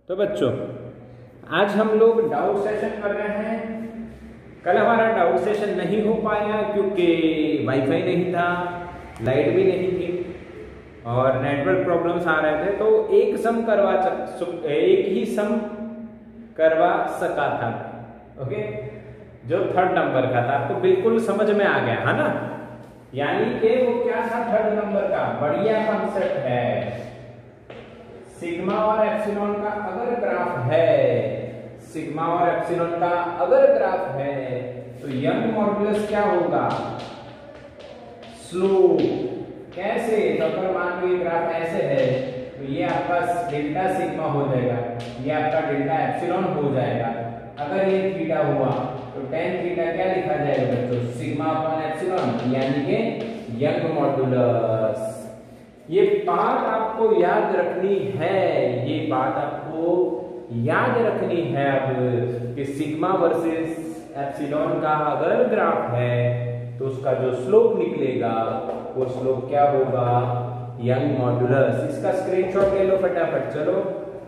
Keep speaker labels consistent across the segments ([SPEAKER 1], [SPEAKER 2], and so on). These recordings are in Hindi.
[SPEAKER 1] तो बच्चों आज हम लोग डाउट सेशन कर रहे हैं। कल हमारा डाउट सेशन नहीं हो पाया क्योंकि वाईफाई नहीं था, लाइट भी नहीं थी और नेटवर्क प्रॉब्लम्स आ रहे थे। तो एक ही सम करवा सका था, ओके, जो थर्ड नंबर का था। आपको बिल्कुल समझ में आ गया है ना? यानी कि वो क्या था, थर्ड नंबर का बढ़िया कॉन्सेप्ट है। सिग्मा और एप्सिलॉन का अगर ग्राफ है, सिग्मा और एप्सिलॉन का अगर ग्राफ है तो यंग मॉडुलस क्या होगा, स्लोप। कैसे? तो अगर मान लो ये ग्राफ ऐसे है तो ये आपका डेल्टा सिग्मा हो जाएगा, ये आपका डेल्टा एप्सिलॉन हो जाएगा। अगर ये थीटा हुआ तो टेन थीटा क्या लिखा जाएगा बच्चों, सिग्मा अपॉन एप्सिलॉन, यानी कि यंग मॉडुलस। ये बात आपको याद रखनी है, ये बात आपको याद रखनी है अब कि सिग्मा वर्सेस एप्सिलॉन का अगर ग्राफ है तो उसका जो स्लोप निकलेगा वो स्लोप क्या होगा, यंग मॉडुलस। इसका स्क्रीनशॉट ले लो फटाफट। चलो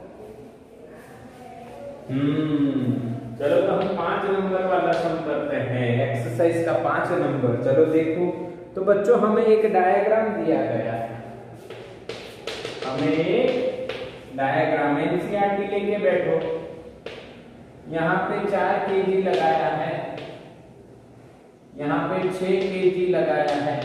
[SPEAKER 1] चलो तो हम 5 नंबर वाला सम करते हैं, एक्सरसाइज का 5 नंबर। चलो देखो तो बच्चों हमें एक डायग्राम दिया गया है, हमें एक डायग्राम एनसीईआरटी लेके बैठो। यहाँ पे 4 केजी लगाया है, यहाँ पे 6 केजी लगाया है,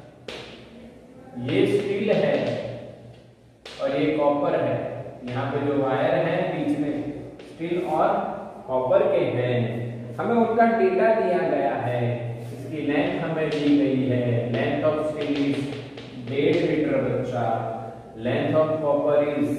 [SPEAKER 1] ये स्टील है और ये कॉपर है। यहाँ पे जो वायर है बीच में स्टील और कॉपर के हैं। हमें उनका डेटा दिया गया है, इसकी लेंथ हमें दी गई है। Length of steel is 1.5 metre बच्चा। लेंथ ऑफ कॉपर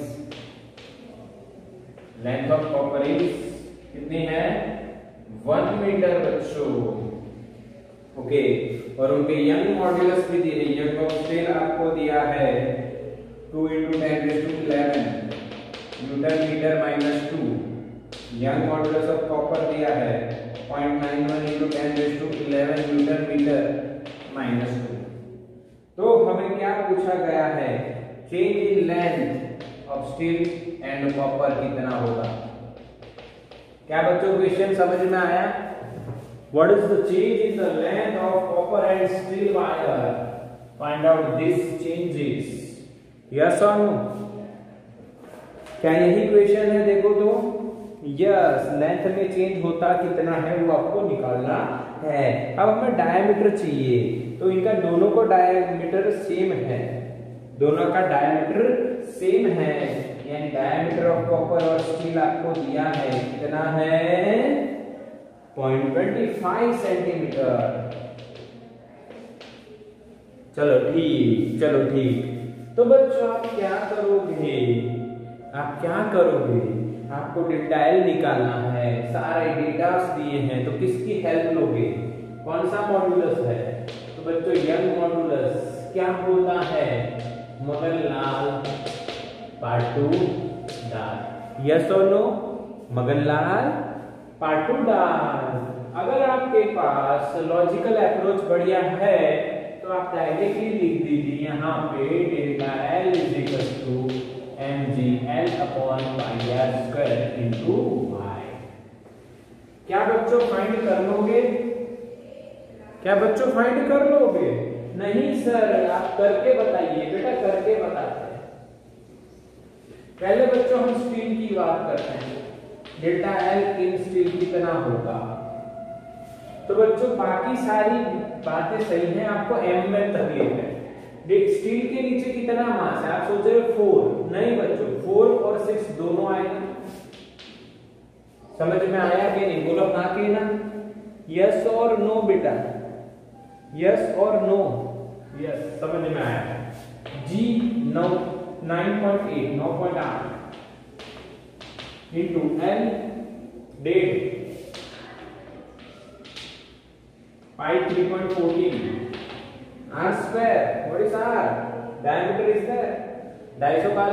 [SPEAKER 1] इज कितनी है, 1 मीटर बच्चों, ओके। और उनके यंग मॉड्यूलस भी दिए, यंग ऑफ स्टील आपको दिया है 2 × 10⁻11 newton metre -2। Young modulus of copper दिया है 0.91 × 10⁻11 न्यूटन मीटर -2। तो हमें क्या पूछा गया है, change in length of steel and copper कितना होगा। क्या बच्चों क्वेश्चन समझ में आया? What is the change in the length of copper and steel wire, find out this changes. Yes और नो? क्या यही क्वेश्चन है? देखो तो यस, लेंथ में चेंज होता कितना है वो आपको निकालना है। अब हमें डायमीटर चाहिए, तो इनका दोनों को डायमीटर सेम है, दोनों का डायमीटर सेम है, यानी डायमीटर ऑफ कॉपर और स्टील आपको दिया है कितना है, 0.25 सेंटीमीटर। चलो ठीक। तो बच्चों आप क्या करोगे, आपको डेल्टा एल निकालना है। सारे डेटा दिए हैं तो किसकी हेल्प लोगे, कौन सा मॉड्यूलस है? तो बच्चों यंग मॉड्यूलस क्या होता है, मगनलाल पाटुदार। यस और नो? मगनलाल पाटुदार। अगर आपके पास लॉजिकल अप्रोच बढ़िया है तो आप डायरेक्टली लिख दीजिए यहाँ पे delta L is equal to mgl/πr² into Y. क्या बच्चों फाइंड कर लोगे? नहीं सर, आप करके बताइए बेटा, करके बताते हैं। पहले बच्चों हम स्टील की बात करते हैं, डेल्टा एल इन स्टील कितना होगा। तो बच्चों बाकी सारी बातें सही हैं, आपको एम में तकलीफ है। स्टील के नीचे कितना मास है, आप सोच रहे हो 4, नहीं बच्चों 4 और 6 दोनों आएगा। समझ में आया कि नहीं? बोलो हाँ कि ना, यस और नो बेटा, यस और नो? यस, समझ में आया। जी 9.8 इंटू एल डेट pi 3.14 R square. What is R? Diameter is there. 250 का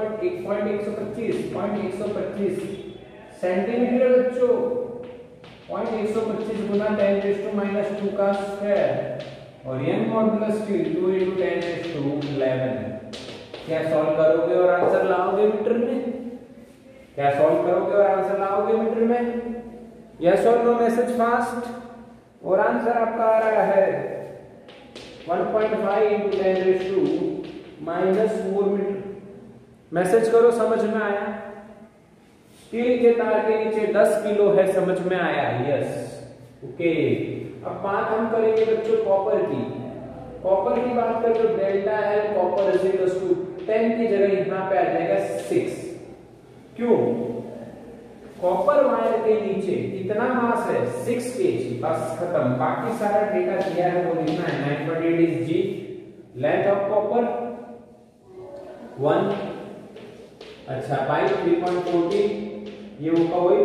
[SPEAKER 1] 1.125 सेंटीमीटर बच्चों, 0.125 गुना 10⁻² का स्क्वायर। और यंग मॉडुलस स्टील 2 × 10⁻11। क्या सॉल्व करोगे और आंसर लाओगे मीटर में? क्या सॉल्व करोगे और आंसर लाओगे मीटर में? यस और नो मैसेज फास्ट। और आंसर आपका आ रहा है 1.5 × 10⁻⁻⁴ मीटर। मैसेज करो समझ में आया? स्टील के तार के नीचे 10 किलो है, समझ में आया? Yes okay. अब बात हम करेंगे बच्चों कॉपर की। कॉपर की बात करें तो delta L copper is equal to 10 की जगह यहां पे आ जाएगा 6। क्यों? कॉपर वायर के नीचे कितना मास है? 6 kg। बस खत्म, बाकी सारा डेटा दिया है वो लिखना है। 9.8 is G. Length of copper 1। अच्छा बाई 3.40 ये होगा वही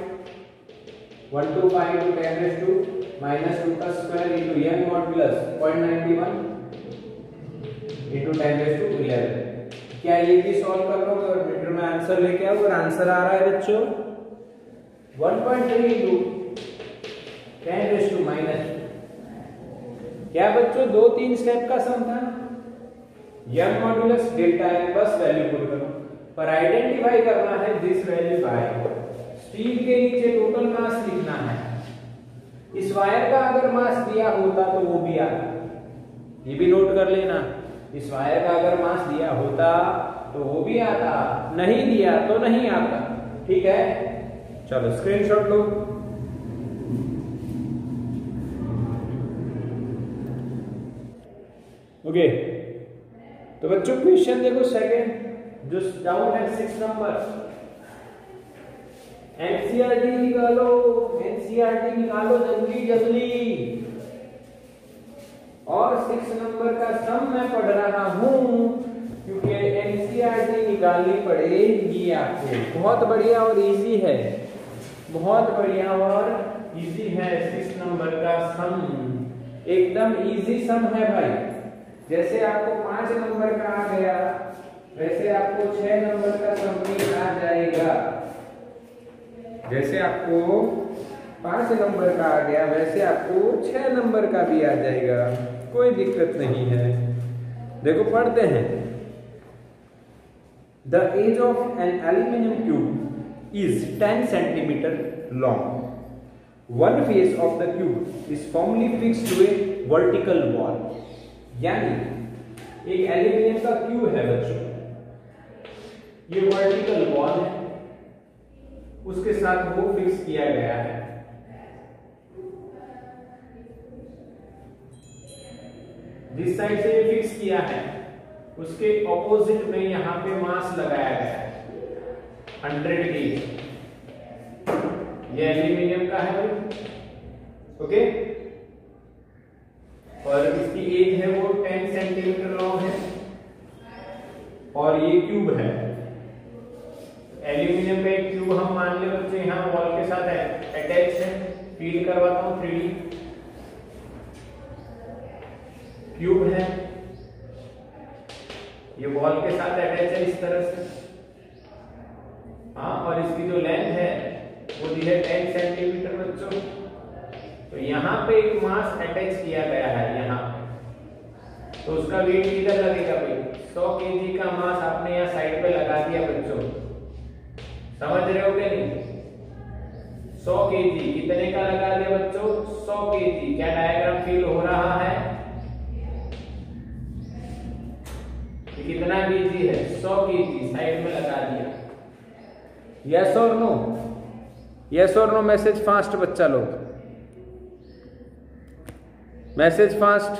[SPEAKER 1] 0.125 × 10⁻² का स्क्वायर इंटू यंग मॉड्यूलस 0.91 × 10⁻11। क्या ये भी सॉल्व कर लोगे और मीटर में आंसर लेके आओ? और आंसर आ रहा है बच्चों 1.3 × 10⁻⁻। क्या बच्चों 2-3 स्टेप का सम था। यंग मॉड्यूलस डेल्टा एल बस वैल्यू पुट करो, पर आइडेंटिफाई करना है दिस वैल्यू बाय। स्टील के नीचे टोटल मास लिखना है। इस वायर का अगर मास दिया होता तो वो भी आता, ये भी नोट कर लेना। इस वायर का अगर मास दिया होता तो वो भी आता, नहीं दिया तो नहीं आता। ठीक है, चलो स्क्रीनशॉट लो। ओके तो बच्चों क्वेश्चन देखो सेकंड जो डाउन है 6 नंबर। एनसीईआरटी निकालो, एनसीईआरटी निकालो जल्दी जल्दी। और 6 नंबर का सम मैं पढ़ रहा हूं क्योंकि एनसीईआरटी निकालनी पड़ेगी आपको। बहुत बढ़िया और इजी है, बहुत बढ़िया और इजी है। 6 नंबर का सम एकदम इजी सम है भाई। जैसे आपको 5 नंबर का आ गया वैसे आपको 6 नंबर का सम भी आ जाएगा। जैसे आपको 5 नंबर का आ गया वैसे आपको 6 नंबर का भी आ जाएगा, कोई दिक्कत नहीं है। देखो पढ़ते हैं। The edge of an aluminium cube is 10 centimetre long. One face of the cube is formally fixed to a vertical wall. यानी एक एल्यूमिनियम का क्यूब है बच्चों, ये वर्टिकल वॉल है, उसके साथ वो फिक्स किया गया है। जिस साइड से ये फिक्स किया है उसके ऑपोजिट में यहां पे मास लगाया गया है 100 kg। ये एल्यूमिनियम का है भाई, ओके। और इसकी एज है वो 10 सेंटीमीटर लॉन्ग है और ये क्यूब है। एल्यूमिनियम का एक क्यूब हम मान ले बच्चे यहाँ वॉल के साथ अटैच है। फील करवाता हूँ 3D क्यूब है, ये वॉल के साथ अटैच है इस तरह से। हाँ, और इसकी जो लेंथ है वो दी है 10 सेंटीमीटर बच्चों। तो यहाँ पे एक मास अटैच किया गया है यहाँ पे, तो उसका वेट किधर लगेगा भाई? 100 kg का मास आपने यहाँ साइड पे लगा दिया बच्चों। समझ रहे हो क्या नहीं? 100 kg कितने का लगा दिया बच्चों? 100 kg। क्या डायग्राम फील हो रहा है? कितना kg है? 100 kg साइड में लगा दिया। यस और नो? यस और नो मैसेज फास्ट बच्चा लोग, मैसेज फास्ट।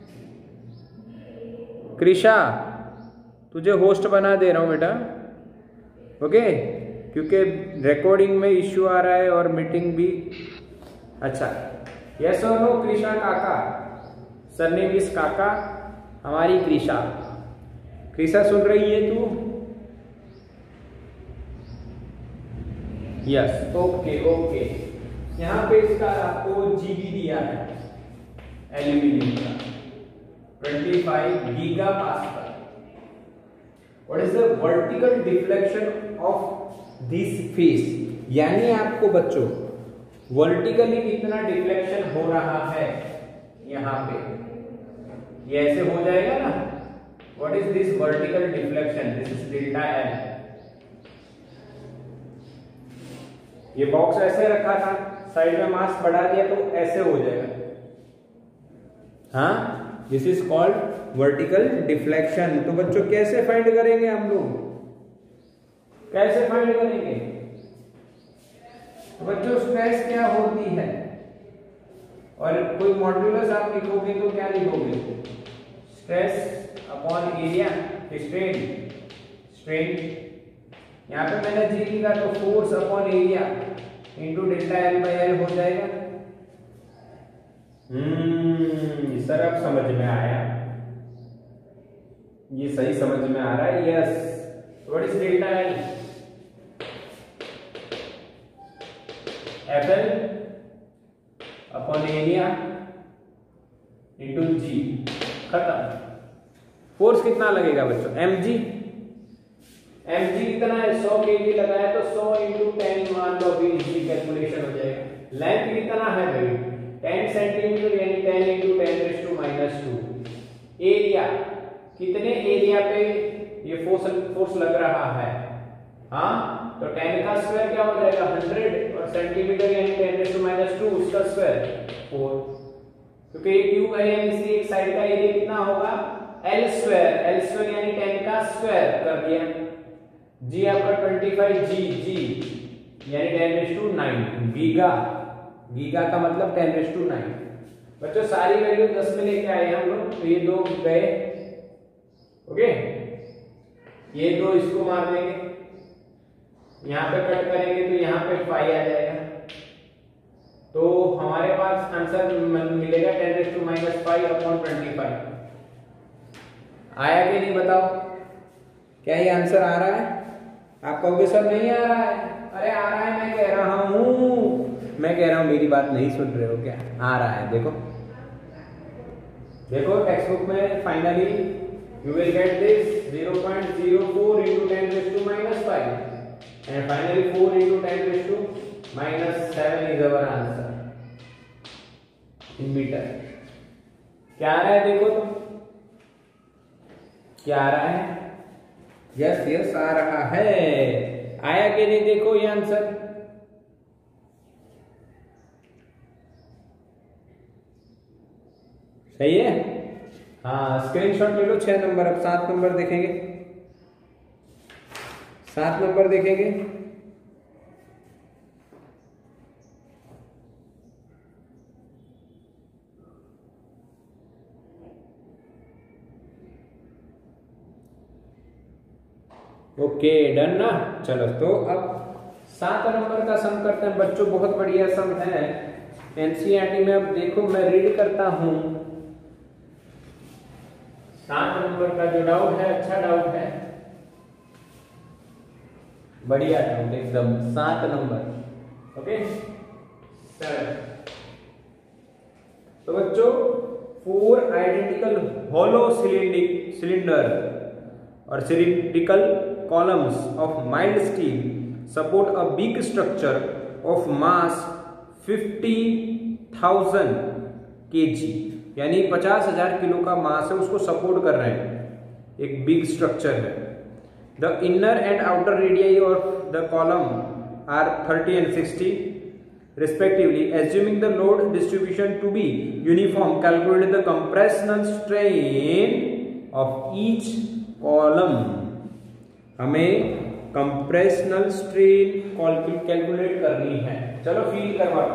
[SPEAKER 1] कृषा तुझे होस्ट बना दे रहा हूं बेटा, ओके, क्योंकि रिकॉर्डिंग में इश्यू आ रहा है और मीटिंग भी। अच्छा यस और नो कृषा काका, सरनेम इज काका, हमारी कृषा। कृषा सुन रही है तू? Yes okay okay. यहाँ पे इसका आपको जीबी दिया है एल्यूमिनियम का 25 gigapascal. What is the vertical deflection of this face? यानी आपको बच्चों वर्टिकली कितना डिफ्लेक्शन हो रहा है यहाँ पे, ये ऐसे हो जाएगा ना। What is this vertical deflection? This is delta L. ये बॉक्स ऐसे रखा था, साइड में मास बढ़ा दिया तो ऐसे हो जाएगा। हाँ, this is called vertical deflection. तो बच्चों कैसे फाइंड करेंगे हम लोग, कैसे फाइंड करेंगे? तो बच्चों स्ट्रेस क्या होती है, और कोई मॉड्यूलस आप लिखोगे तो क्या लिखोगे? Stress upon area, strain, strain. यहाँ पे मैंने जी लिखा तो force upon area into delta L by L हो जाएगा। सर अब समझ में आया, ये सही समझ में आ रहा है। Yes, what is delta L? F L upon area into g, खत्म। फोर्स कितना लगेगा बच्चों? mg, mg कितना है? 100 kg लगाया तो 100 इंटू 10 मान लो, अभी इजी कैलकुलेशन हो जाएगा। लेंथ कितना है भाई? 10 सेंटीमीटर यानी 10 इंटू 10⁻²। एरिया, कितने एरिया पे ये फोर्स लग रहा है? हाँ, तो 10 का स्क्वायर क्या हो जाएगा? 100, और सेंटीमीटर यानी 10⁻², उसका स्क्वायर 4। क्योंकि ये क्यूब है इसलिए एक साइड का एरिया कितना होगा? L स्क्वायर, L स्क्वायर यानी 10 का स्क्वायर कर दिया। G आपका 25 G यानी 10⁹ गीगा, गीगा का मतलब 10⁹। बच्चों सारी वैल्यू 10 में लेके आए हम लोग, तो ये दो गए। ओके, ये दो इसको मार देंगे, यहाँ पे कट करेंगे तो यहाँ पे 5 आ जाएगा। तो हमारे पास आंसर मिलेगा 10⁻5 अपॉन 25। आया कि नहीं बताओ? क्या ये आंसर आ रहा है? आप कहोगे सर नहीं आ रहा है। अरे आ रहा है, मैं कह रहा हूं, मैं कह रहा हूं, मेरी बात नहीं सुन रहे हो क्या? आ रहा है, देखो देखो टेक्स्ट बुक में finally you will get this 0.04 into 10⁻5 and finally 4 into 10⁻7 is our answer in metre. क्या आ रहा है देखो तो, क्या आ रहा है? यस यस आ रहा है। आया कि नहीं देखो ये आंसर? सही है? हाँ, स्क्रीनशॉट ले लो। 6 नंबर, अब 7 नंबर देखेंगे। 7 नंबर देखेंगे। ओके डन ना। चलो तो अब 7 नंबर का सम करते हैं बच्चों। बहुत बढ़िया सम है एनसीईआरटी में। अब देखो मैं रीड करता हूं। 7 नंबर का जो डाउट है, अच्छा डाउट है, बढ़िया डाउट एकदम। 7 नंबर, ओके 7। तो बच्चों 4 आइडेंटिकल होलो सिलेंडर और cylindrical columns of mild steel support a big structure of mass 50,000 kg, यानी 50,000 किलो का मास है, उसको सपोर्ट कर रहे हैं, एक बिग स्ट्रक्चर है। The inner and outer radii of the column are 30 and 60 respectively. Assuming the load distribution to be uniform, calculate the compressional strain of each column. हमें कंप्रेशनल स्ट्रेन कैलकुलेट करनी है। चलो फील करवाता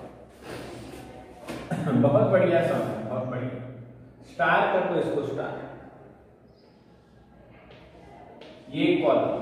[SPEAKER 1] हूं। बहुत बढ़िया सम है, बहुत बढ़िया। स्टार कर दो इसको, स्टार। ये कॉलम,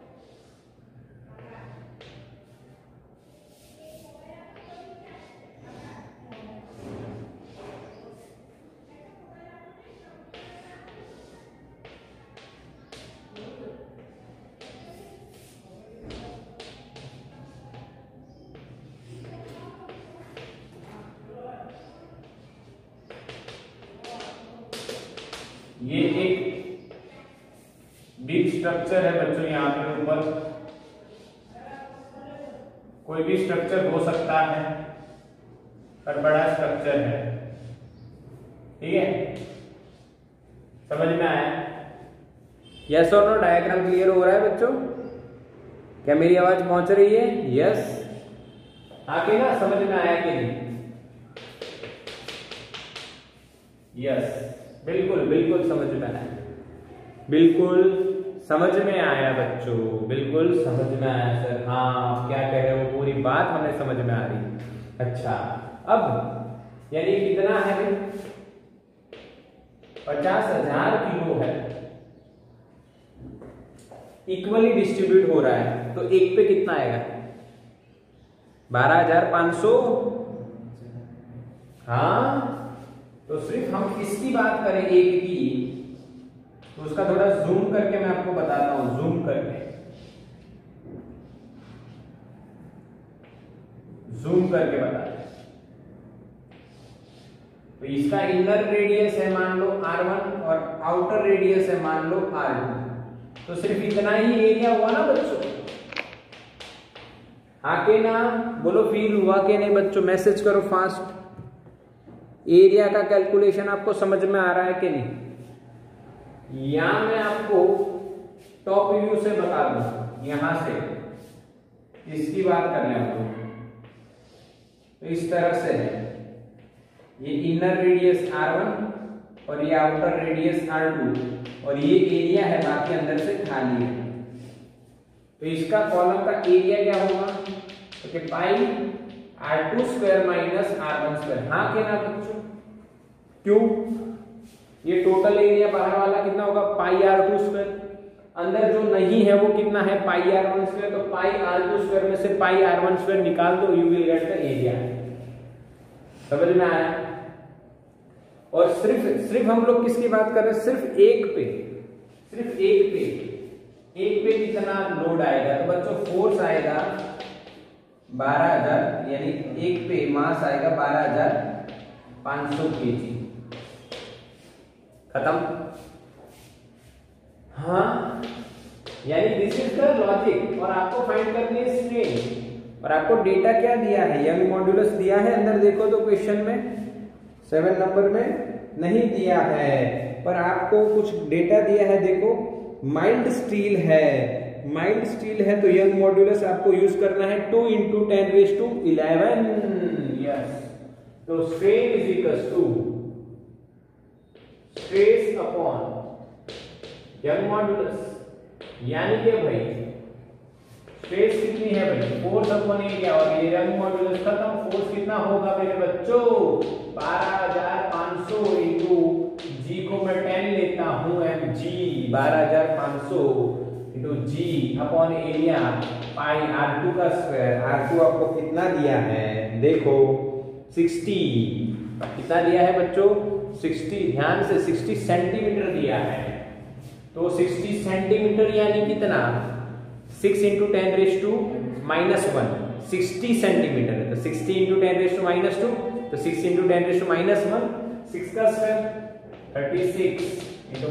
[SPEAKER 1] ये एक बिग स्ट्रक्चर है बच्चों। यहाँ पे ऊपर कोई भी स्ट्रक्चर हो सकता है, पर बड़ा स्ट्रक्चर है, ठीक है? समझ में आया? यस और नो? डायग्राम क्लियर हो रहा है बच्चों? क्या मेरी आवाज पहुंच रही है? यस आके ना समझ में आया कि नहीं? यस, बिल्कुल बिल्कुल समझ में आया, बिल्कुल समझ में आया बच्चों, बिल्कुल समझ में आया सर। हाँ, आप क्या कह रहे हो, पूरी बात हमें समझ में आ रही। अच्छा, अब यानी कितना है भाई? 50,000 किलो है, इक्वली डिस्ट्रीब्यूट हो रहा है, तो एक पे कितना आएगा? 12,500। हाँ, तो सिर्फ हम इसकी बात करें एक की, तो उसका थोड़ा जूम करके मैं आपको बताता हूं, जूम करके बताते हैं। तो इसका इनर रेडियस है मान लो R1 और आउटर रेडियस है मान लो R2, तो सिर्फ इतना ही एरिया हुआ ना बच्चों? हाँ के ना? बोलो फील हुआ के नहीं बच्चों? मैसेज करो फास्ट। एरिया का कैलकुलेशन आपको समझ में आ रहा है कि नहीं? यहां मैं आपको टॉप व्यू से बता दूं, यहां से इसकी बात कर लें आपको, तो इस तरह से है, ये इनर रेडियस R1 और ये आउटर रेडियस R2 और ये एरिया है, बाकी अंदर से खाली है। तो इसका कॉलम का एरिया क्या होगा? तो pi R2 square minus R1 square. हाँ के ना बच्चों? क्यों? ये टोटल एरिया बाहर वाला कितना होगा? Pi R2 square. अंदर जो नहीं है वो कितना है? Pi R1 square. तो पाई R2 स्क्वायर में से पाई R1 स्क्वायर निकाल दो, you will get the area. समझ में आया? और सिर्फ हम लोग किसकी बात कर रहे हैं? सिर्फ एक पे कितना लोड आएगा? तो बच्चों फोर्स आएगा 12,000, यानी एक पे मास आएगा 12,500 kg। खत्म? हाँ, यानी दिस इज द लॉजिक। और आपको फाइंड करनी है स्ट्रेन, और आपको डेटा क्या दिया है? यंग मॉड्यूलस दिया है, अंदर देखो तो क्वेश्चन में 7 नंबर में नहीं दिया है, पर आपको कुछ डेटा दिया है। देखो, माइल्ड स्टील है, तो यंग मॉड्यूलस आपको यूज करना है 2 × 10⁻11। यस, तो strain is equals to stress upon Young modulus, यानी कि भाई स्ट्रेस कितनी है भाई? फोर्स अपॉन एरिया, और ये यंग मॉड्यूलस खत्म। फोर्स कितना होगा मेरे बच्चों? 12,500 इंटू जी को मैं 10 लेता हूं, mg 12,500 into g upon area pi R2 का स्क्वायर। R2 आपको कितना दिया है? देखो 60। कितना दिया है बच्चों? 60। ध्यान से 60 सेंटीमीटर दिया है, तो 60 सेंटीमीटर यानी कितना? 6 × 10⁻⁻1 60 सेंटीमीटर है, तो 60 × 10⁻⁻2, तो 6 × 10⁻⁻1 6 का स्क्वायर 36 ×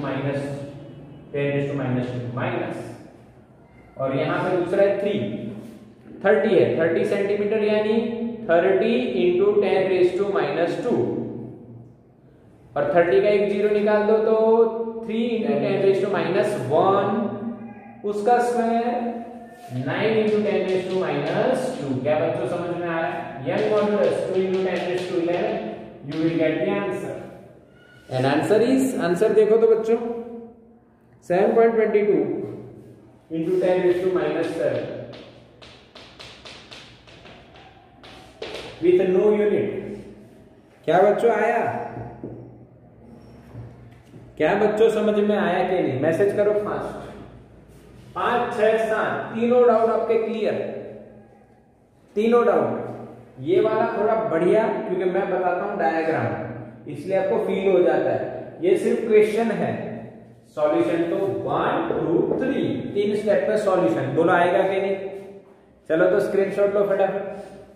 [SPEAKER 1] -10⁻2 माइनस, और यहां पे दूसरा है 30 है, 30 सेंटीमीटर यानी 30 × 10⁻², और 30 का एक जीरो निकाल दो तो 3 × 10⁻1 उसका स्क्वायर 9 × 10⁻²। क्या बच्चों समझ में आ रहा है? Young modulus 2 × 10⁻11, you will get the answer, and answer देखो तो बच्चों 7.22 × 10⁻⁻7 with no unit। क्या बच्चों आया? क्या बच्चों समझ में आया कि नहीं? मैसेज करो फास्ट। 5, 6, 7 तीनों डाउट आपके क्लियर? तीनों डाउट? ये वाला थोड़ा बढ़िया, क्योंकि मैं बताता हूं डायग्राम, इसलिए आपको फील हो जाता है। ये सिर्फ क्वेश्चन है, सॉल्यूशन तो 1, 2, 3 3 स्टेप पे सॉल्यूशन। बोलो आएगा कि नहीं? चलो तो स्क्रीनशॉट लो फटाफट।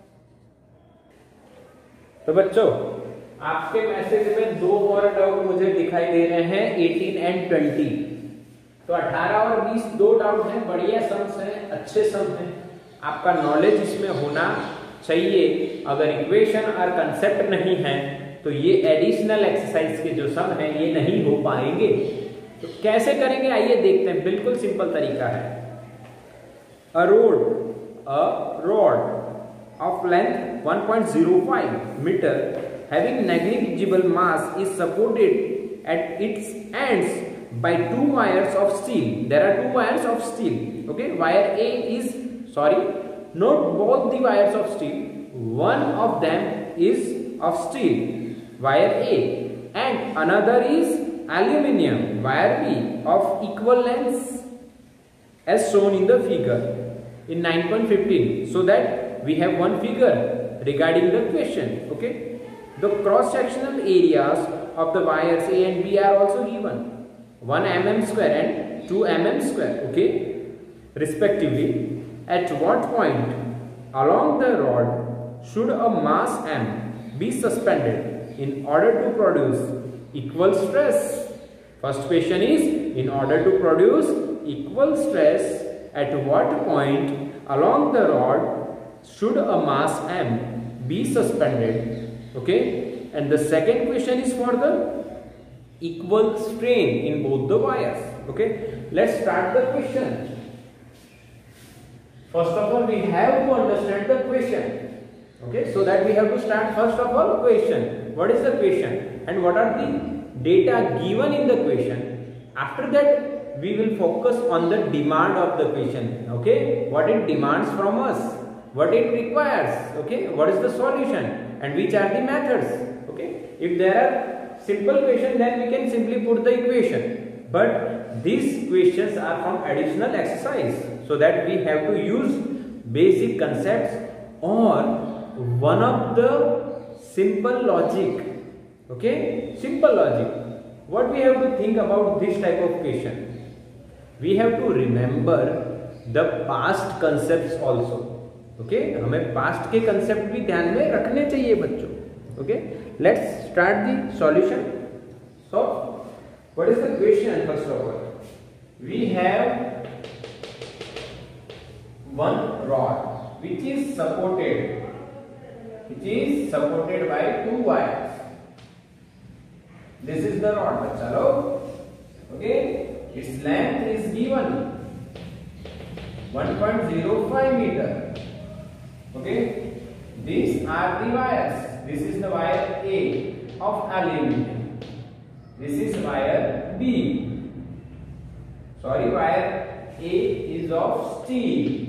[SPEAKER 1] तो बच्चों आपके मैसेज में 2 और डाउट मुझे दिखाई दे रहे हैं, 18 और 20। तो 18 और 20 2 डाउट हैं, बढ़िया सम्स हैं, अच्छे सम हैं। आपका नॉलेज इसमें होना चाहिए। अगर इक्वेशन और कंसेप्ट नहीं है तो ये एडिशनल एक्सरसाइज के जो सम हैं ये नहीं हो पाएंगे। तो कैसे करेंगे आइए देखते हैं। बिल्कुल सिंपल तरीका है। A rod of length 1.05 meter having negligible mass is supported at its ends by two wires of steel. There are two wires of steel. Okay, wire A is, not both the wires of steel. One of them is of steel, wire A, and another is aluminium, wire B, of equal lengths as shown in the figure in 9.15. So that we have one figure regarding the question. Okay, the cross-sectional areas of the wires A and B are also given, 1 mm square and 2 mm square. Okay, respectively. At what point along the rod should a mass M be suspended in order to produce equal stress? First question is, in order to produce equal stress, at what point along the rod should a mass M be suspended? Okay, and the second question is for the equal strain in both the wires. Okay, let's start the question. First of all, we have to understand the question. Okay, so that we have to start first of all question. What is the question and what are the data given in the question? After that, we will focus on the demand of the question. Okay, what it demands from us, what it requires. Okay, what is the solution and which are the methods. Okay, if there are simple questions, then we can simply put the equation. But these questions are from additional exercise, so that we have to use basic concepts or one of the simple logic. Okay, simple logic. What we have to think about this type of question? We have to remember the past concepts also. Okay, हमें past के concept भी ध्यान में रखने चाहिए बच्चों. Okay, let's start the solution. So, what is the question first of all? We have one rod which is supported by two wires. This is the rod, bachalo. Okay, its length is given 1.05 meter. Okay, these are the wires. This is the wire A of aluminium. This is wire B. Wire A is of steel.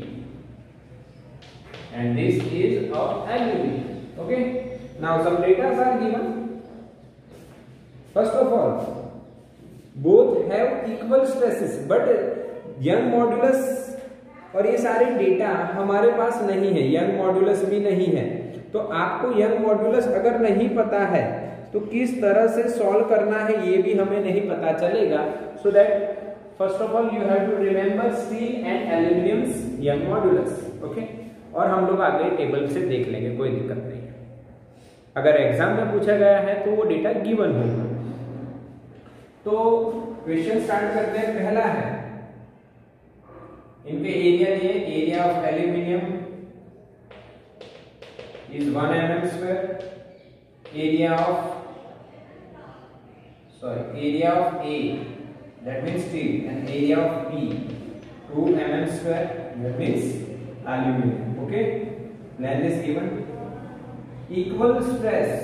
[SPEAKER 1] And this is of aluminium. Okay. Now some data are given. First of all, both have equal stresses, but Young modulus और ये सारे डेटा हमारे पास नहीं है, यंग मॉड्यूलस भी नहीं है. तो आपको यंग मॉड्यूलस अगर नहीं पता है तो किस तरह से सॉल्व करना है ये भी हमें नहीं पता चलेगा. So that first of all you have to remember steel and aluminium's Young modulus. Okay, और हम लोग आगे टेबल से देख लेंगे, कोई दिक्कत नहीं है. अगर एग्जाम में पूछा गया है तो वो डेटा गिवन होगा. तो क्वेश्चन स्टार्ट करते हैं. पहला है, इनके एरिया दिए. Area of aluminium is 1 mm square. Area of A, that means steel, and area of B 2 mm square, that means aluminium. Okay, length is given. Equal stress,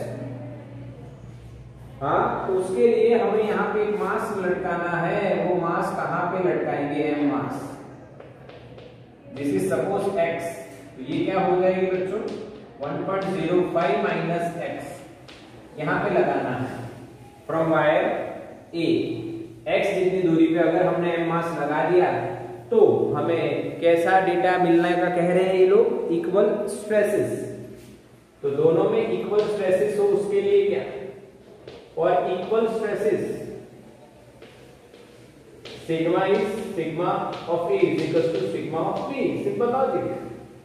[SPEAKER 1] हाँ, तो उसके लिए हमें यहाँ पे एक मास लटकाना है. वो मास कहाँ पे लटकाएंगे? M mass. This is suppose x. तो ये क्या हो जाएगी बच्चों? 1.05 माइनस x यहाँ पे लगाना है फ्रॉम वायर A. x जितनी दूरी पे अगर हमने m मास लगा दिया तो हमें कैसा डेटा मिलने का कह रहे हैं ये लोग? Equal stresses. तो दोनों में इक्वल स्ट्रेसेस हो उसके लिए क्या? और equal stresses sigma is sigma of A is equal to sigma of B. Simple logic.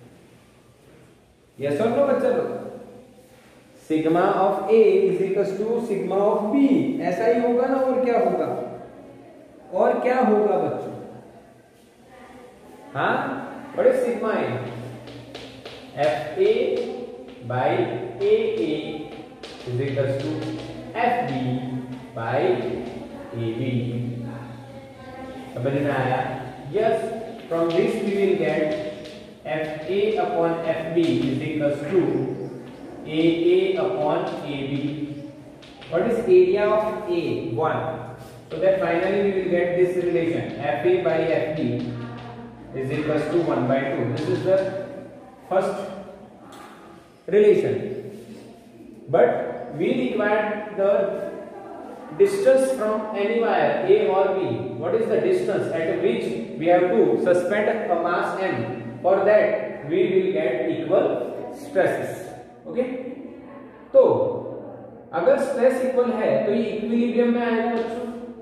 [SPEAKER 1] Yes और नो बच्चा लोग? Sigma of A is equal to sigma of B. ऐसा ही होगा ना? और क्या होगा? और क्या होगा बच्चों? हाँ, बड़े सिग्मा है FA by AA is equal to FB by AB. समझ में आया? Yes, from this we will get FA FA upon FB is equals to AA upon AB. What is area of A? 1. So that finally we will get this relation FA by FB is equals to 1 by 2. This is the first relation. But we require the distance from any wire A or B. What is the distance at which we have to suspend a mass M? For that we will get equal stresses. Okay? तो अगर स्ट्रेस इक्वल है तो ये इक्विलिब्रियम में आएगा बच्चों.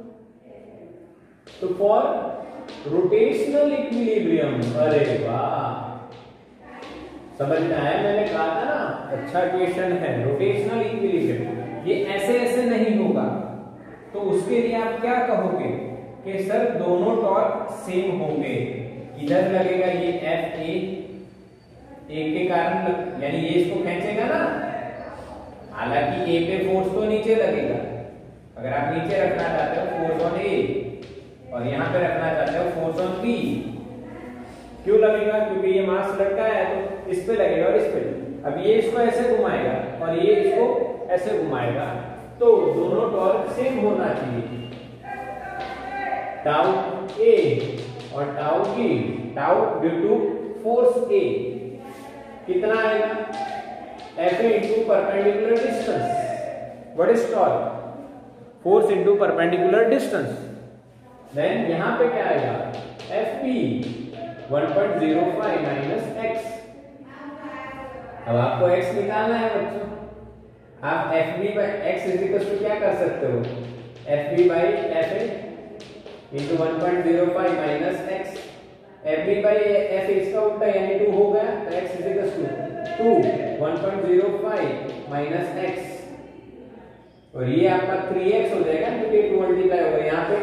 [SPEAKER 1] तो फॉर रोटेशनल इक्विलिब्रियम, अरे वाह, समझ में आया? मैंने कहा था ना, अच्छा क्वेश्चन है. रोटेशनल इक्विलिब्रियम ये ऐसे ऐसे नहीं होगा. तो उसके लिए आप क्या कहोगे कि सर दोनों टॉर्क सेम होंगे. इधर लगेगा ये एफ ए के कारण, यानी ये इसको खींचेगा ना. हालांकि ए पे फोर्स तो नीचे लगेगा. अगर आप नीचे रखना चाहते हो फोर्स ऑन ए और यहां पे रखना चाहते हो फोर्स ऑन बी, क्यों लगेगा? क्योंकि ये मास लटका है तो इस पे लगेगा और इस पे. अब ये इसको ऐसे घुमाएगा और ये इसको ऐसे घुमाएगा, तो दोनों टॉर्क सेम होना चाहिए. टाउ ए और टाउ की, tau due to force A कितना आएगा? F A into perpendicular distance. What is torque? Force into perpendicular distance. Then यहां पे क्या आएगा? F P 1.05 minus x. अब आपको x निकालना है बच्चों. आप F B by x is equal to क्या कर सकते हो? F B by F A into 1.05 minus x. F B by F इसका उल्टा यानी 2 हो गया, तो x is equal to 1.05 minus x. और ये आपका 3x हो जाएगा क्योंकि 2 मल्टीप्लाई होगा. यहाँ पे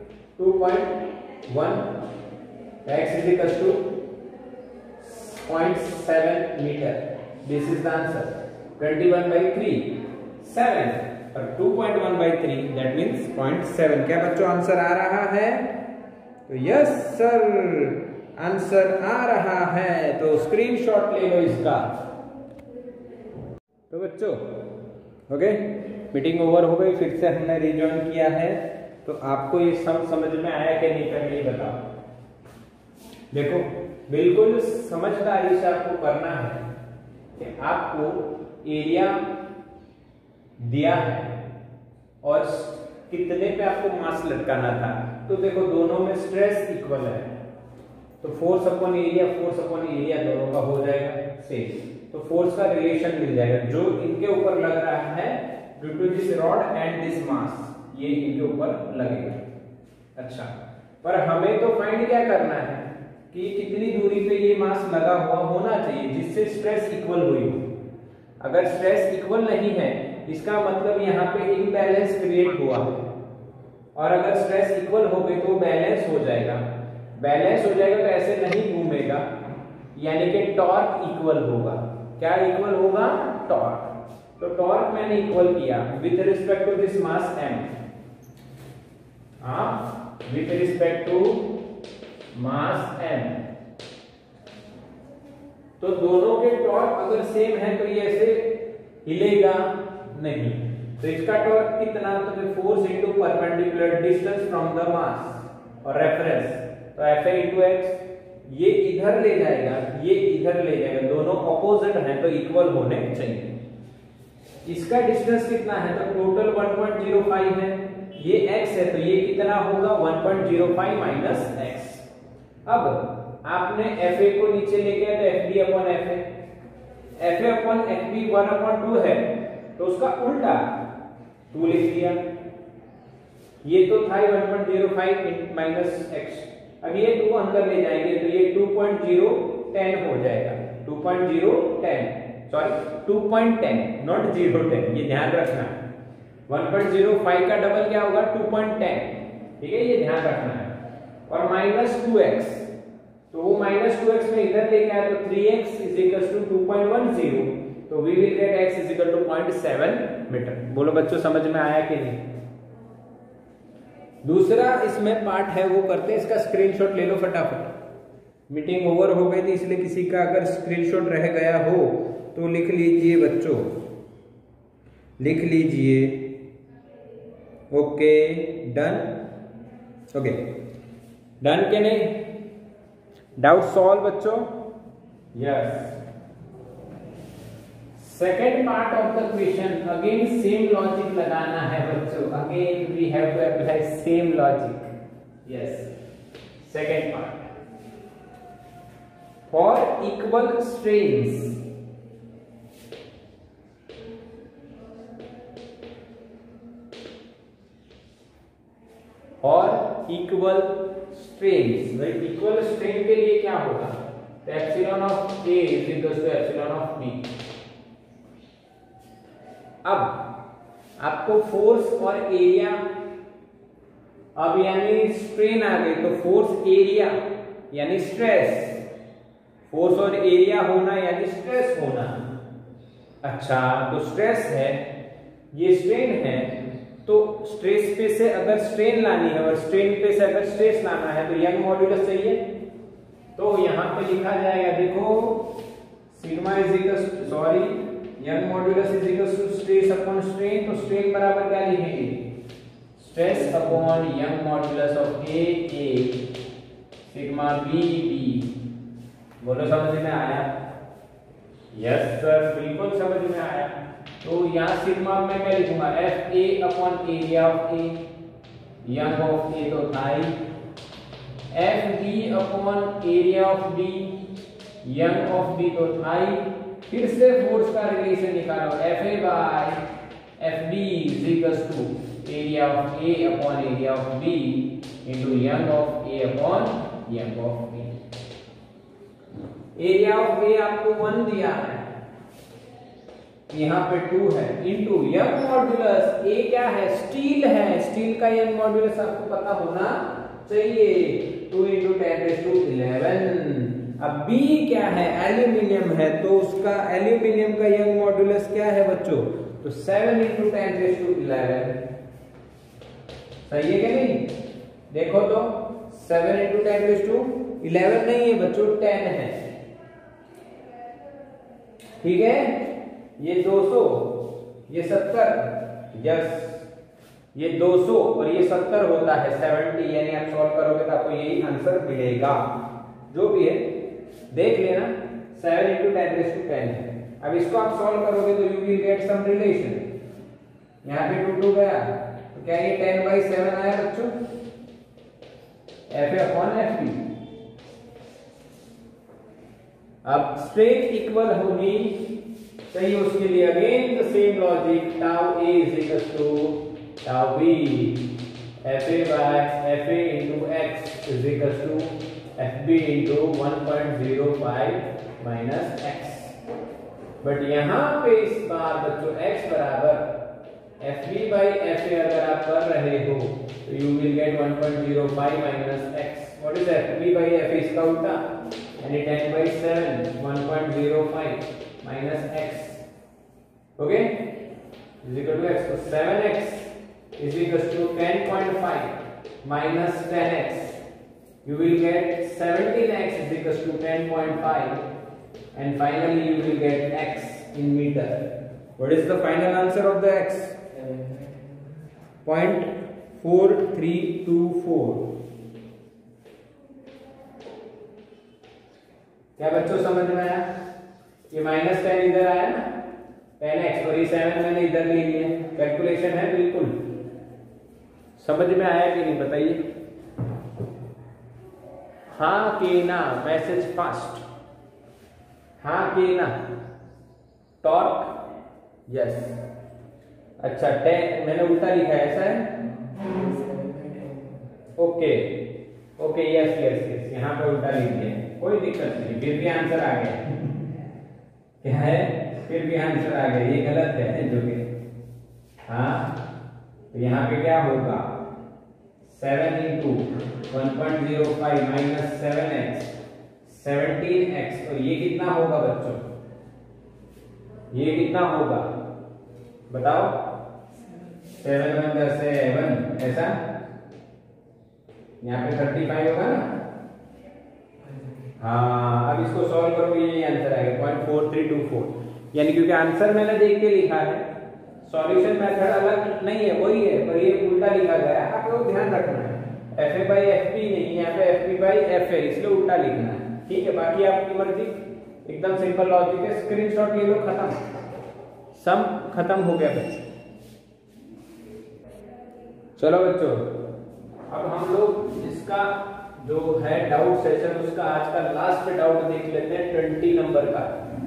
[SPEAKER 1] 2.1, x is equals to 0.7 meter. This is the answer. 21 by 3, 7 और 2.1 by 3 that means 0.7. क्या बच्चों आंसर आ रहा है? तो यस सर, आंसर आ रहा है. तो स्क्रीनशॉट ले लो इसका. तो बच्चों ओके, मीटिंग ओवर हो गई, फिर से हमने रिजॉइन किया है. तो आपको ये सब समझ में आया कि नहीं पहले ये बताओ. देखो बिल्कुल समझदारी से आपको करना है कि आपको एरिया दिया है और कितने पे आपको मास लटकाना था. तो देखो दोनों में स्ट्रेस इक्वल है, तो फोर्स अपॉन एरिया दोनों का हो जाएगा सेम. तो फोर्स का रिलेशन मिल जाएगा जो इनके ऊपर लग रहा है due to this rod and this mass, ये इनके ऊपर लगेगा. अच्छा, पर हमें तो फाइंड क्या करना है कि कितनी दूरी पे ये मास लगा हुआ होना चाहिए जिससे स्ट्रेस इक्वल हुई हो. अगर स्ट्रेस इक्वल नहीं है इसका मतलब यहाँ पे इम्बैलेंस क्रिएट हुआ है. और अगर स्ट्रेस इक्वल हो गई तो बैलेंस हो जाएगा. बैलेंस हो जाएगा तो ऐसे नहीं घूमेगा, यानी कि टॉर्क इक्वल होगा. क्या इक्वल होगा? टॉर्क. तो टॉर्क मैंने इक्वल किया with respect to this mass m. With respect to mass m. तो दोनों के टॉर्क अगर सेम है तो ये ऐसे हिलेगा नहीं. तो इसका टॉर्क कितना? तो force into perpendicular distance from the mass और रेफरेंस. तो एफ ए इंटू एक्स, ये इधर ले जाएगा, ये इधर ले जाएगा, दोनों ऑपोजिट हैं तो इक्वल होने चाहिए. इसका डिस्टेंस कितना है? तो टोटल 1.05 है, ये x है तो ये कितना होगा? 1.05 माइनस x. अब आपने fa को नीचे लेके आए तो fb upon fa, fa upon fb 1/2 है तो उसका उल्टा 2 लिख दिया. ये तो था 1.05 माइनस x. अब ये 2 अंदर ले जाएंगे तो ये 2.010 हो जाएगा. 2.10 नॉट 010, ये ध्यान रखना है. 1.05 का डबल क्या होगा? 2.10. ठीक है, ये ध्यान रखना है. और माइनस 2x, तो वो माइनस 2x में इधर लेके आए तो 3x इज इक्वल टू 2.10. तो we will get x is equal to 0.7 metre. बोलो बच्चों समझ में आया कि नहीं? दूसरा इसमें पार्ट है वो करते हैं, इसका स्क्रीनशॉट ले लो फटाफट. मीटिंग ओवर हो गई थी, इसलिए किसी का अगर स्क्रीनशॉट रह गया हो तो लिख लीजिए बच्चों, लिख लीजिए। ओके डन, ओके डन के नहीं, डाउट सॉल्व बच्चों, yes. Second part of the question, again same logic लगाना है बच्चों, again we have to apply same logic, yes. Second part, for equal strains और इक्वल स्ट्रेन्स, भाई इक्वल स्ट्रेन के लिए क्या होगा, तो epsilon of A is equal to epsilon of B. अब आपको फोर्स और एरिया, अब यानी स्ट्रेन आ गई तो फोर्स एरिया यानी स्ट्रेस, फोर्स और एरिया होना यानी स्ट्रेस होना। अच्छा तो स्ट्रेस है, ये स्ट्रेन है, तो स्ट्रेस पे से अगर स्ट्रेन लानी है और स्ट्रेन पे से अगर स्ट्रेस लाना है तो यंग मॉड्यूलस चाहिए। तो यहां पे लिखा जाएगा, देखो sigma is equal, sorry Young modulus is equal to stress upon strain, तो स्ट्रेन बराबर क्या लिखेंगे, stress upon Young modulus of A sigma B B. बोलो समझ में आया? यस सर बिल्कुल समझ में आया। तो यहाँ सिग्मा में मैं लिखूंगा F A upon area of A, Young of A तो था ही, F B upon area of B, Young of B तो था ही। फिर से फोर्स का रिलेशन निकालो, F A by F B is equal to area of A upon area of B into Young of A upon Young of B. Area of A आपको 1 दिया है, यहाँ पे 2 है, इंटू यंग मॉड्यूलस ए क्या है, स्टील है, स्टील का यंग मॉड्यूलस आपको पता होना चाहिए, 2 इंटू 10⁻11। अब बी क्या है, एल्यूमिनियम है, तो उसका एल्यूमिनियम का यंग मॉड्यूलस क्या है बच्चों, तो 7 इंटू 10⁻11। सही है क्या नहीं? देखो तो 7 इंटू 10⁻11 नहीं है बच्चों, 10 है, ठीक है। ये 200, ये 70, यस ये 200 और ये 70 होता है 70, यानी आप सॉल्व करोगे तो आपको यही आंसर मिलेगा, जो भी है देख लेना। 7 इंटू 10⁻10 है। अब इसको आप सॉल्व करोगे तो you will get some relation, यहाँ पे 2 गया तो क्या ये 10/7 आया बच्चों, F A upon F B. अब स्ट्रेन इक्वल होगी चाहिए, उसके लिए again the same logic, tau A is equal to tau B, F A by F A into x is equal to F B into 1.05 minus x. But यहाँ पे इस बार बच्चों x बराबर F B by F A अगर आप कर रहे हो तो you will get 1.05 minus x. What is F B by F A, इसका उल्टा, यानी 10/7 1.05 minus x, okay is equal to x. तो 7x is equal to 10.5 minus 10x, you will get 17x is equal to 10.5 and finally you will get x in meter. What is the final answer of the x? 0.4324। क्या बच्चों समझ में आया? ये -10 इधर आया ना, 10x, और ये 7 मैंने इधर ले लिया, कैलकुलेशन है बिल्कुल। समझ में आया कि नहीं बताइए? हाँ कि ना, मैसेज फास्ट, हाँ कि ना, टॉर्क, यस। अच्छा 10 मैंने उल्टा लिखा है, ऐसा है, okay okay, yes yes yes, यहाँ पे उल्टा लिख दिया, कोई दिक्कत नहीं, फिर भी आंसर आ गया। क्या है? फिर भी आंसर आ गया, ये गलत है जो कि, हाँ तो यहाँ पे क्या होगा, 7 इंटू 1.05 माइनस 7x 17x, और ये कितना होगा बच्चों, ये कितना होगा बताओ, 7 1 7, ऐसा यहाँ पे 35 होगा ना, हाँ, अब इसको सॉल्व करोगे ये आंसर आएगा 0.4324, यानी क्योंकि आंसर मैंने देख के लिखा है, सॉल्यूशन मेथड अलग नहीं है, वही है, पर ये उल्टा लिखा गया है, आपको ध्यान रखना है। FA by FP नहीं, यहाँ पे FP by FA, इसलिए उल्टा लिखना है, ठीक है। बाकी आपकी मर्जी, एकदम सिंपल लॉजिक है। स्क्रीनशॉट ले लो, खत्म, सम खत्म हो गया बच्चों। चलो बच्चों, अब हम लोग इसका जो है डाउट सेशन, उसका आज का लास्ट डाउट देख लेते हैं 20 नंबर का।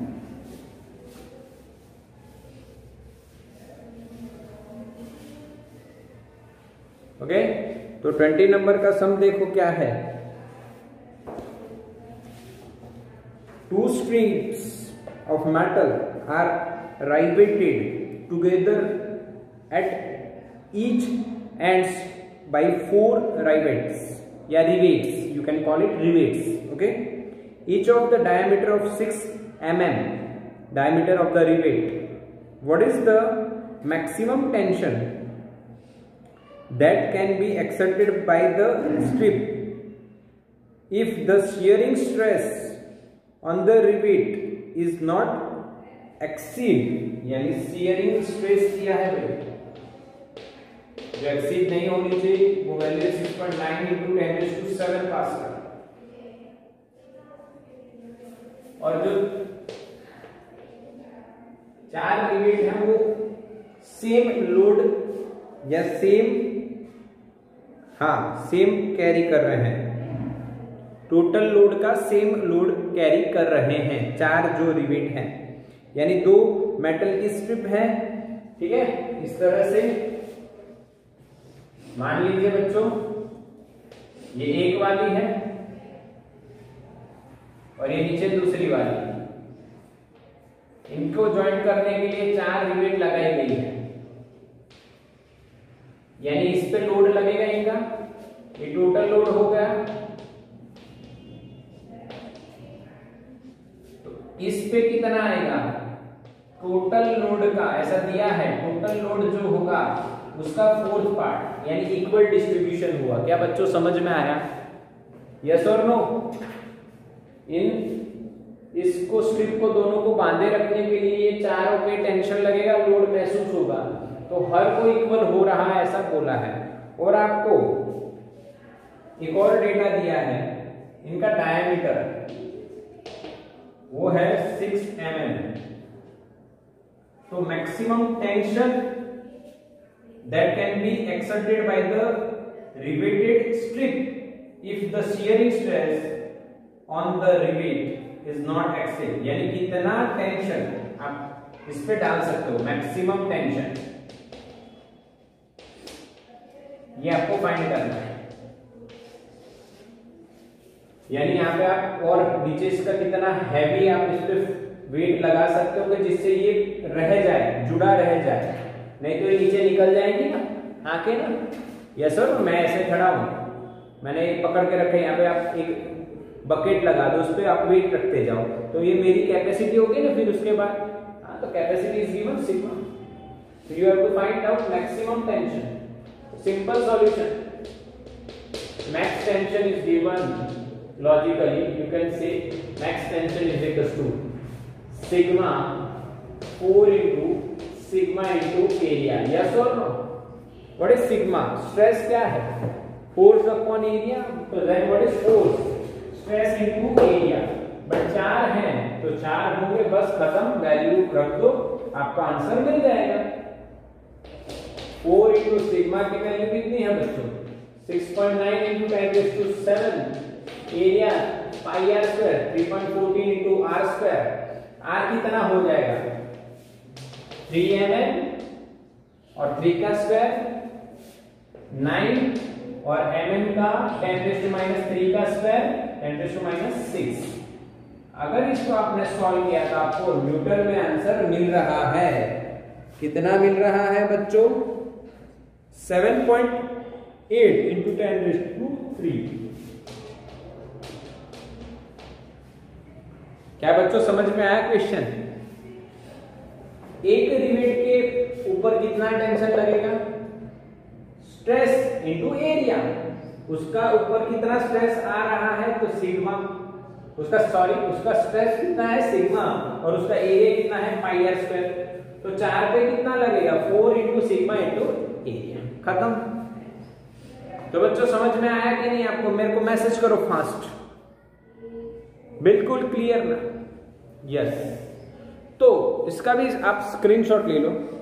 [SPEAKER 1] ओके, तो 20 नंबर का सम देखो क्या है। Two strings of metal are riveted together at each ends by 4 rivets, या rivets, you can call it rivets, okay, each of the diameter of 6 mm, diameter of the rivet. What is the maximum tension that can be exerted by the strip if the shearing stress on the rivet is not exceed, यानी shearing stress दिया है भाई, जो एक्सीड नहीं होनी चाहिए, वो वैल्यू 6.9 into 10⁷ पास्कल, और जो 4 रिवेट हैं वो सेम लोड या सेम कैरी कर रहे हैं, टोटल लोड का सेम लोड कैरी कर रहे हैं 4 जो रिवेट हैं, यानी 2 मेटल की स्ट्रिप है, ठीक है। इस तरह से मान लीजिए बच्चों, ये एक वाली है और ये नीचे दूसरी वाली, इनको ज्वाइन करने के लिए 4 रिवेट लगाई गई है, यानी इस पे लोड लगेगा इनका, ये टोटल लोड हो गया, तो इस पे कितना आएगा, टोटल लोड का ऐसा दिया है, टोटल लोड जो होगा उसका 4th पार्ट, यानी इक्वल डिस्ट्रीब्यूशन हुआ। क्या बच्चों समझ में आया? यस और नो? इसको स्ट्रिप को दोनों को बांधे रखने के लिए ये चारों पे टेंशन लगेगा, लोड महसूस होगा, तो हर को इक्वल हो रहा है ऐसा बोला है। और आपको एक और डेटा दिया है, इनका डायमीटर वो है 6 mm, तो maximum tension that can be exerted by the riveted strip if the shearing stress on the rivet is not exceed, यानी कितना टेंशन आप इस पे डाल सकते हो, मैक्सिमम टेंशन, ये आपको फाइंड करना है। यानी यहाँ पे आप और नीचे इसका कितना हैवी आप इस पे वेट लगा सकते हो कि जिससे ये रह जाए, जुड़ा रह जाए, नहीं तो ये नीचे निकल जाएंगी ना आके ना। यस सर, मैं ऐसे खड़ा हूं, मैंने पकड़ के रखे, यहाँ पे आप एक बकेट लगा दो, उस पे आप वेट रखते जाओ, तो ये मेरी कैपेसिटी होगी ना, फिर उसके बाद हाँ, तो capacity is given sigma, so you have to find out maximum tension. Simple solution, max tension is given logically, you can say max tension is equals to sigma 4 into sigma into area. Yes or no? What is sigma? Stress क्या है? Force upon area. तो then what is force? Stress into area. But 4 हैं तो 4 होंगे, बस खत्म, वैल्यू रख दो, आपका आंसर मिल जाएगा। 4 into sigma की वैल्यू कितनी है बच्चों? 6.9 into 10⁷ area pi r square 3.14 into r square, r कितना हो जाएगा 3 mm और 3 का स्क्वायर 9 और mm का 10⁻³ का स्क्वायर 10⁻⁶। अगर इसको आपने सॉल्व किया तो आपको न्यूटन में आंसर मिल रहा है, कितना मिल रहा है बच्चों? 7.8 into 10⁻³ क्या बच्चों समझ में आया क्वेश्चन? एक रिवेट के ऊपर कितना टेंशन लगेगा? स्ट्रेस इनटू एरिया, उसका ऊपर कितना स्ट्रेस आ रहा है तो सिग्मा उसका स्ट्रेस कितना है सिग्मा और उसका एरिया कितना है पाई आर स्क्वायर। तो 4 पे कितना लगेगा 4 इंटू सिग्मा इंटू एरिया, खत्म। तो बच्चों समझ में आया कि नहीं आपको? मेरे को मैसेज करो फास्ट, बिल्कुल क्लियर ना? यस। तो इसका भी आप स्क्रीनशॉट ले लो।